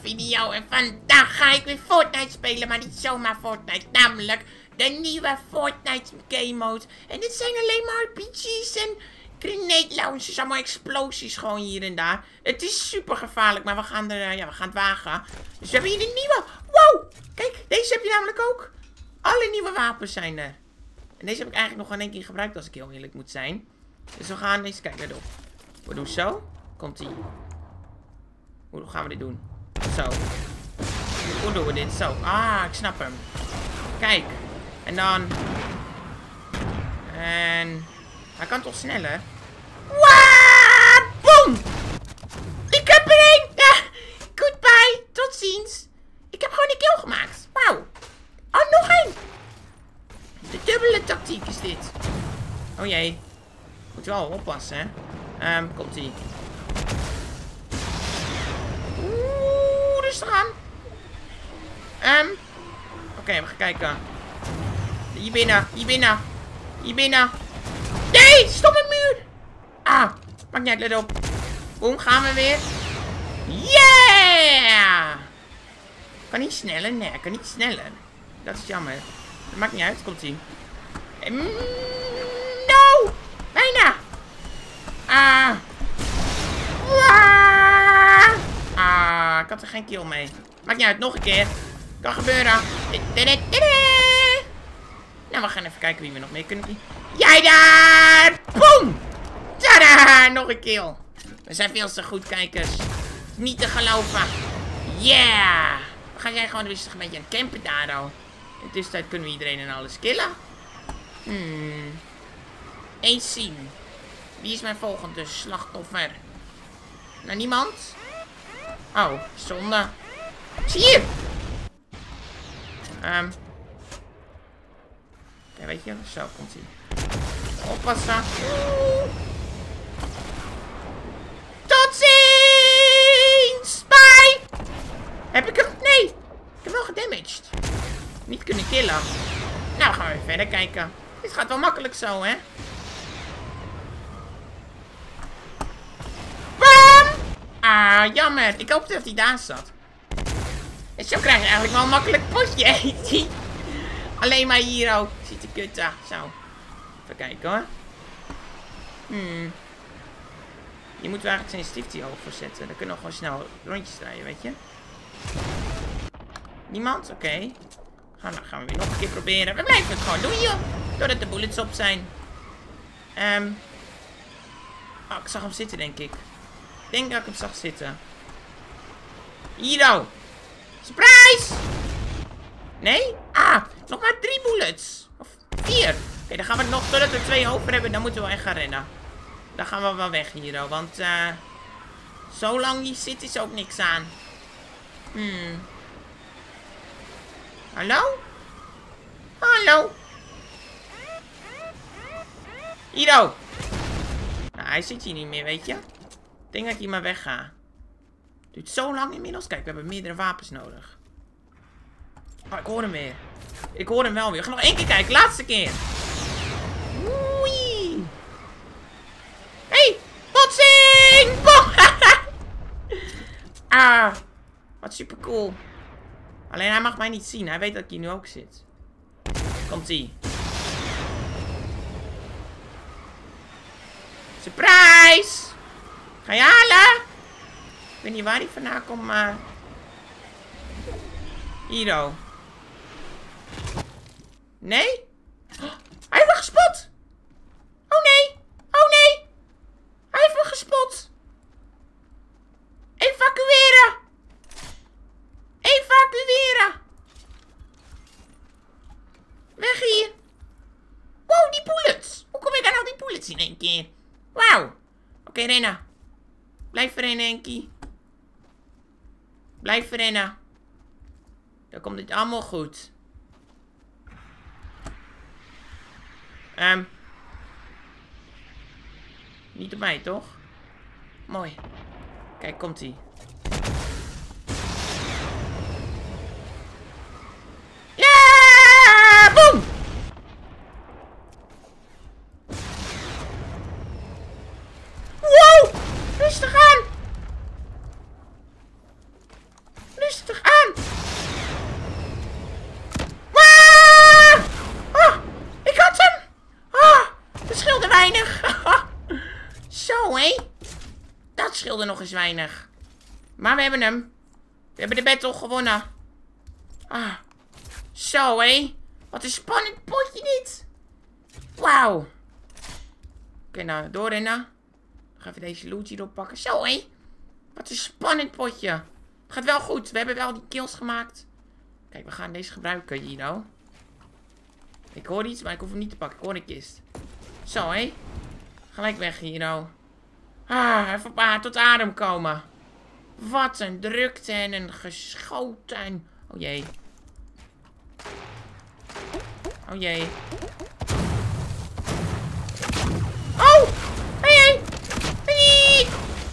video en vandaag ga ik weer Fortnite spelen, maar niet zomaar Fortnite, namelijk de nieuwe Fortnite game mode. En dit zijn alleen maar RPG's en grenade launchers, allemaal explosies gewoon hier en daar. Het is super gevaarlijk, maar we gaan het wagen. Dus we hebben hier een nieuwe, wow, kijk, deze heb je namelijk ook. Alle nieuwe wapens zijn er. En deze heb ik eigenlijk nog in één keer gebruikt, als ik heel eerlijk moet zijn. Dus we gaan eens kijken erop. We doen zo. Komt-ie. Hoe gaan we dit doen? Zo. Hoe doen we dit? Zo. Ah, ik snap hem. Kijk. En dan. En. Hij kan toch sneller? Waaah! Boom! Ik heb er één! Ja. Goodbye. Tot ziens. Ik heb gewoon een kill gemaakt. Wauw. Oh, nog één. De dubbele tactiek is dit. Oh jee. Moet wel oppassen, hè. Komt-ie. Oeh, rustig aan. Oké, we gaan kijken. Hier binnen, hier binnen. Hier binnen. Nee, stomme muur. Ah, maakt niet uit, let op. Boom, gaan we weer. Yeah! Kan niet sneller? Nee, kan niet sneller. Dat is jammer. Dat maakt niet uit, komt-ie. No! Bijna! Ah! Ah, ik had er geen kill mee. Maakt niet uit, nog een keer. Kan gebeuren. Nou, we gaan even kijken wie we nog mee kunnen. Jij daar! Boom! Tada! Nog een kill. We zijn veel te goed, kijkers. Niet te geloven. Yeah! We gaan jij gewoon rustig een beetje aan het campen daar al. In de tussentijd kunnen we iedereen en alles killen. Eens zien. Wie is mijn volgende slachtoffer? Nou, niemand? Oh, zonde. Zie je? Ja, weet je, zo komt hij. Oppassen. Tot ziens! Bye! Heb ik hem? Nee! Ik heb wel gedamaged. Niet kunnen killen. Nou, gaan we weer verder kijken. Dit gaat wel makkelijk zo, hè? Bam! Ah, jammer. Ik hoopte dat hij daar zat. En zo krijg je eigenlijk wel een makkelijk potje. Alleen maar hier ook. Ziet de kutten. Zo. Even kijken, hoor. Je moet er eigenlijk sensitivity hoog voor zetten. Dan kunnen we gewoon snel rondjes draaien, weet je. Niemand? Oké. Gaan we weer nog een keer proberen. We blijven het gewoon doen, joh. Doordat de bullets op zijn. Oh, ik zag hem zitten, denk ik. Ik denk dat ik hem zag zitten. Hierdo. Surprise! Nee? Ah, nog maar 3 bullets. Of 4. Oké, dan gaan we nog, totdat we 2 over hebben, dan moeten we echt gaan rennen. Dan gaan we wel weg, Hierdo. Want, zolang hier zit is ook niks aan. Hallo? Hallo? Hierdo. Nou, hij zit hier niet meer, weet je. Ik denk dat ik hier maar wegga. Duurt zo lang inmiddels. Kijk, we hebben meerdere wapens nodig. Oh, ik hoor hem weer. Ik hoor hem wel weer. We gaan nog 1 keer kijken. Laatste keer. Oei. Hey, botsing! Ah, wat super cool. Alleen hij mag mij niet zien. Hij weet dat ik hier nu ook zit. Komt-ie. Surprise! Ga je halen? Ik weet niet waar hij vandaan komt, maar... Hierdo. Nee? Oh, hij heeft me gespot! Oh nee! Oh nee! Hij heeft me gespot! Evacueren! Evacueren! Weg hier! Wow, die bullets! Hoe kom ik aan al die bullets in 1 keer? Wauw! Oké, rennen. Blijf rennen, Enkie. Blijf rennen. Dan komt dit allemaal goed. Niet op mij, toch? Mooi. Kijk, komt-ie. Ja! Boom! Wow! Rustig aan! weinig. Zo, hé. Dat scheelde nog eens weinig. Maar we hebben hem. We hebben de battle gewonnen. Ah. Zo, hé. Wat een spannend potje dit. Wauw. Oké, nou, doorrennen. Ga even deze loot hierop pakken. Zo, hé. Wat een spannend potje. Het gaat wel goed. We hebben wel die kills gemaakt. Kijk, we gaan deze gebruiken, Gino. Ik hoor iets, maar ik hoef hem niet te pakken. Ik hoor een kist. Zo, hé. Gelijk weg, Gino. Ah, even tot adem komen. Wat een drukte en een geschoten. Oh jee. Oh jee. Oh! Hey! Nee!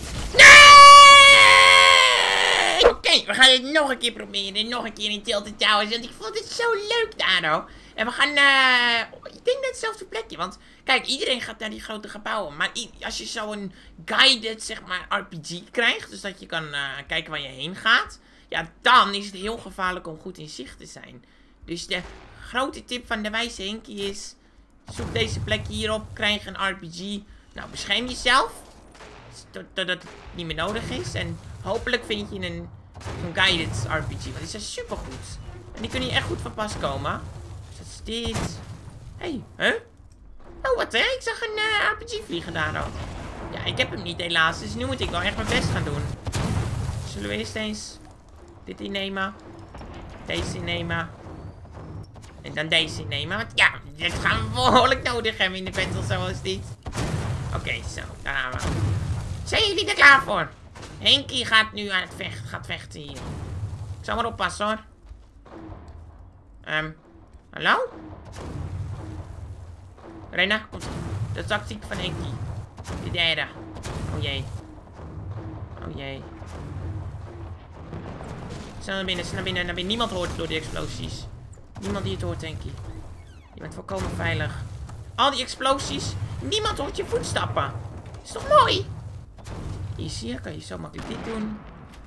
Oké, we gaan het nog een keer proberen. Nog een keer in Tilted Towers. Want ik vond het zo leuk daar, hoor. En we gaan, ik denk net hetzelfde plekje. Want, kijk, iedereen gaat naar die grote gebouwen. Maar als je zo'n guided, zeg maar, RPG krijgt. Dus dat je kan kijken waar je heen gaat. Ja, dan is het heel gevaarlijk om goed in zicht te zijn. Dus de grote tip van de wijze Henkie is... Zoek deze plek hierop, krijg een RPG. Nou, bescherm jezelf. Totdat het niet meer nodig is. En hopelijk vind je een guided RPG. Want die zijn super goed. En die kunnen je echt goed van pas komen. Dus dat is dit. Hey, huh? Oh, wat hè? Ik zag een RPG vliegen daar ook. Ja, ik heb hem niet helaas. Dus nu moet ik wel echt mijn best gaan doen. Zullen we eerst eens dit innemen. Deze innemen. En dan deze innemen. Want ja, dit gaan we behoorlijk nodig hebben in de battle zoals dit. Oké, zo. Daar gaan we. Zijn jullie er klaar voor? Henkie gaat nu aan het vechten hier. Ik zal maar oppassen hoor. Hallo? Rena, komt ie. De tactiek van Henkie. De derde. Oh jee. Oh jee. Snel naar binnen, snel naar binnen, naar binnen. Niemand hoort door die explosies. Niemand die het hoort, Henkie. Je bent volkomen veilig. Al die explosies. Niemand hoort je voetstappen. Is toch mooi? Hier zie je, kan je zo makkelijk dit doen.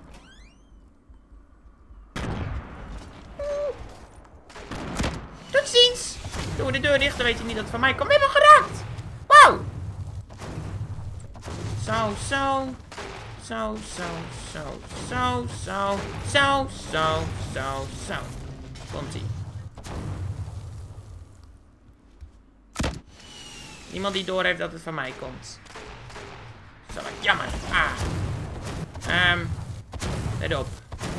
Tot ziens. Doen we de deur dicht, dan weet je niet dat het van mij komt. We hebben hem geraakt. Wauw. Zo, zo. Zo, zo, zo, zo, zo, zo, zo, zo, zo. Komt-ie. Niemand die door heeft dat het van mij komt. Zo, wat jammer. Let op.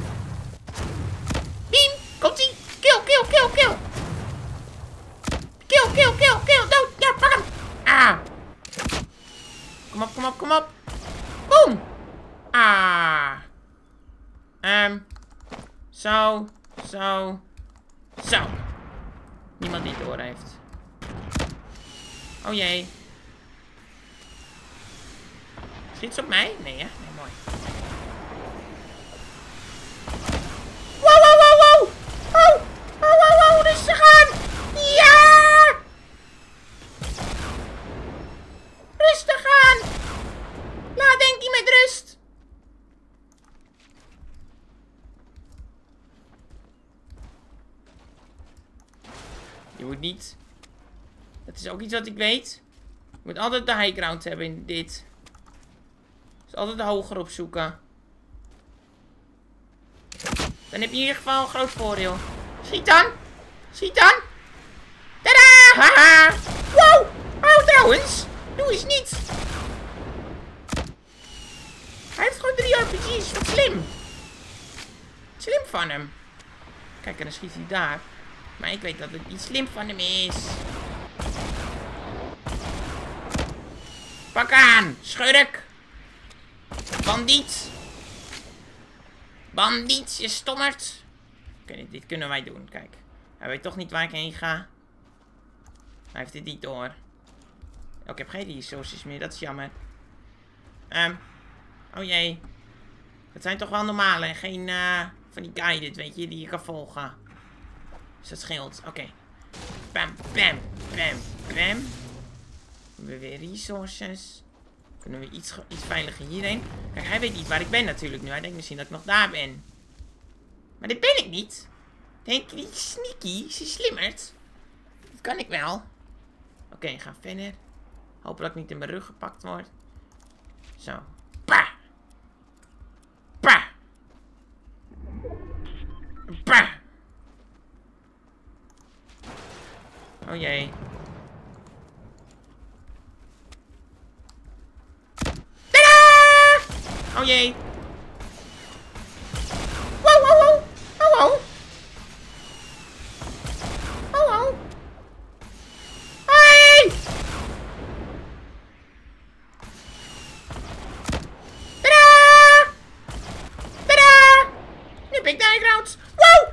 Beam, komt-ie. Kill, kill, kill, kill. Kill, kill, kill, kill. Dood, ja, pak hem. Kom op, kom op, kom op. Boom. Zo, zo, zo. Niemand die het door heeft. Oh jee. Schiet ze op mij? Nee, hè? Nee, mooi. Wow, wow, wow, wow. Oh, oh, wow, wow. Rustig aan. Ja. Rustig aan. Laat Henkie met rust. Je moet niet... Dat is ook iets wat ik weet. Je moet altijd de high ground hebben in dit. Dus altijd de hoger opzoeken. Dan heb je in ieder geval een groot voordeel. Schiet dan! Schiet dan! Tadaa! Haha! Wow! Oh, trouwens! Doe eens niet! Hij heeft gewoon 3 RPG's. Wat slim! Slim van hem. Kijk, en dan schiet hij daar. Maar ik weet dat het niet slim van hem is. Pak aan! Schurk! Bandiet! Bandiet, je stommert! Oké, dit kunnen wij doen, kijk. Hij weet toch niet waar ik heen ga. Hij heeft dit niet door. Oh, ik heb geen resources meer, dat is jammer. Oh jee. Dat zijn toch wel normale en geen van die guided, weet je, die je kan volgen. Dus dat scheelt. Oké. Bam, bam, bam, bam. We hebben weer resources. Kunnen we iets veiliger hierheen. Kijk, hij weet niet waar ik ben natuurlijk nu. Hij denkt misschien dat ik nog daar ben. Maar dit ben ik niet. Denk je niet sneaky? Ze slimmert. Dat kan ik wel. Oké, ga verder. Hopelijk niet in mijn rug gepakt wordt. Zo. Pa! Pa! Pa! Oh jee. Tadaa! Oh jee. Wow, wow, wow. Oh, oh. Oh, oh. Hey! Tadaa! Tadaa! Nu ben ik de high grounds. Wow!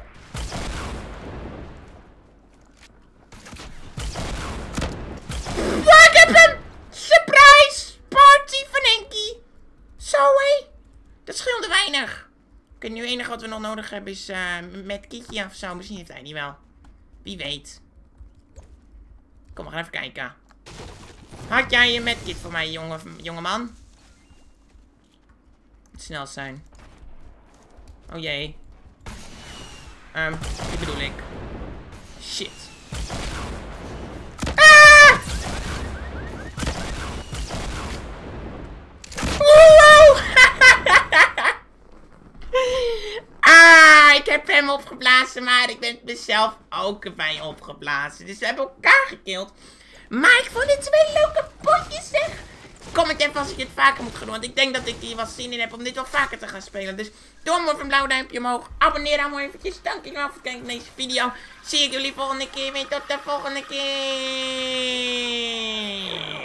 Ik heb hem! Surprise! Party van Henkie! Zo hé! Dat scheelde weinig. Oké, nu het enige wat we nog nodig hebben is met Kitje of zo. Misschien heeft hij die wel. Wie weet. Kom, we gaan even kijken. Had jij een medkit voor mij, jongeman? Moet snel zijn. Oh jee. Die bedoel ik. Shit. Ah! Wow! Ik heb hem opgeblazen, maar ik ben mezelf ook erbij opgeblazen. Dus we hebben elkaar gekild. Maar ik vond dit 2 leuke potjes, zeg. Comment even als ik dit vaker moet gaan doen. Want ik denk dat ik hier wel zin in heb om dit wel vaker te gaan spelen. Dus doe hem even een blauw duimpje omhoog. Abonneer allemaal eventjes. Dankjewel voor het kijken naar deze video. Zie ik jullie volgende keer weer. Tot de volgende keer.